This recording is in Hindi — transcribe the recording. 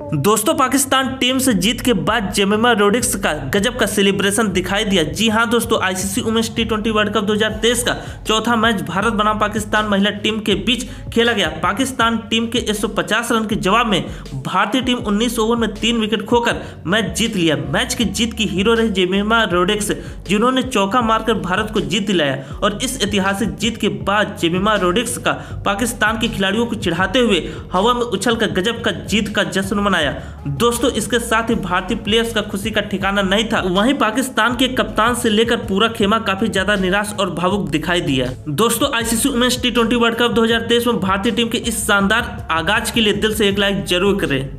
दोस्तों पाकिस्तान टीम से जीत के बाद जेमिमा रोड्रिग्स का गजब का सेलिब्रेशन दिखाई दिया। जी हां दोस्तों, ICC women's T20 world cup 2023 का चौथा मैच भारत बनाम पाकिस्तान महिला टीम के बीच खेला गया। पाकिस्तान टीम के 150 रन के जवाब में भारतीय टीम 19 ओवर में 3 विकेट खोकर मैच जीत लिया। मैच की जीत की हीरो रही जेमिमा रोड्रिग्स, जिन्होंने चौका मारकर भारत को जीत दिलाया। और इस ऐतिहासिक जीत के बाद जेमिमा रोड्रिग्स का पाकिस्तान के खिलाड़ियों को चिढ़ाते हुए हवा में उछलकर गजब का जीत का जश्न मनाया। दोस्तों इसके साथ ही भारतीय प्लेयर्स का खुशी का ठिकाना नहीं था। वहीं पाकिस्तान के कप्तान से लेकर पूरा खेमा काफी ज्यादा निराश और भावुक दिखाई दिया। दोस्तों ICC women's T20 world cup 2023 में भारतीय टीम के इस शानदार आगाज के लिए दिल से एक लाइक जरूर करें।